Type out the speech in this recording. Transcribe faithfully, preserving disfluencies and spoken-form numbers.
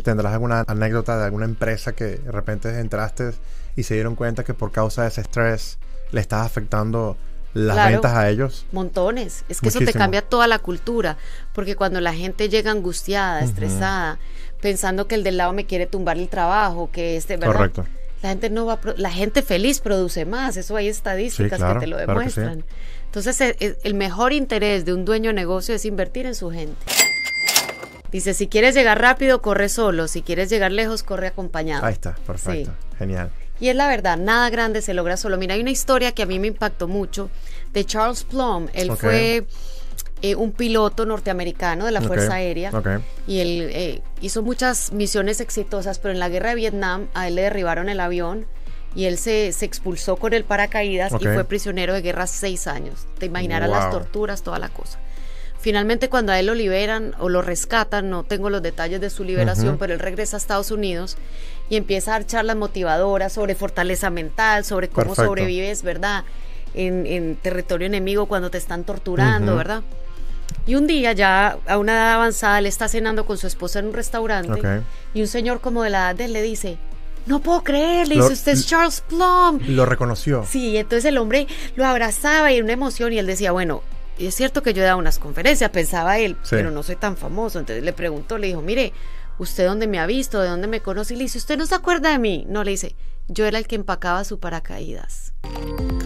¿Tendrás alguna anécdota de alguna empresa que de repente entraste y se dieron cuenta que por causa de ese estrés le estás afectando las Claro, ventas a ellos? montones. Es que eso Muchísimo. te cambia toda la cultura, porque cuando la gente llega angustiada, Ujú. estresada, pensando que el del lado me quiere tumbar el trabajo, que este, ¿verdad? Correcto. La gente no va, a pro- la gente feliz produce más, eso hay estadísticas Sí, claro, que te lo claro que sí. demuestran. Entonces, e- e- el mejor interés de un dueño de negocio es invertir en su gente. Dice, si quieres llegar rápido, corre solo, si quieres llegar lejos, corre acompañado. Ahí está, perfecto. Sí. Genial. Y es la verdad, nada grande se logra solo. Mira, hay una historia que a mí me impactó mucho de Charles Plum. Él Ok. fue eh, un piloto norteamericano de la Ok, Fuerza Aérea. ok. Y él eh, hizo muchas misiones exitosas, pero en la guerra de Vietnam a él le derribaron el avión y él se, se expulsó con el paracaídas Ok. y fue prisionero de guerra seis años. Te imaginarás Wow. las torturas, toda la cosa. Finalmente, cuando a él lo liberan o lo rescatan, no tengo los detalles de su liberación, Ujú. pero él regresa a Estados Unidos y empieza a dar charlas motivadoras sobre fortaleza mental, sobre cómo Perfecto. sobrevives, ¿verdad? En, en territorio enemigo cuando te están torturando, Ujú. ¿verdad? Y un día, ya a una edad avanzada, él está cenando con su esposa en un restaurante Ok. y un señor como de la edad de él le dice, no puedo creer, le Lo- dice, usted es Charles Plum. Lo reconoció. Sí, entonces el hombre lo abrazaba y una emoción y él decía, bueno, es cierto que yo he dado unas conferencias, pensaba él, Sí. pero no soy tan famoso. Entonces le preguntó, le dijo, mire, ¿usted dónde me ha visto? ¿De dónde me conoce? Y le dice, ¿usted no se acuerda de mí? No, le dice, yo era el que empacaba su paracaídas.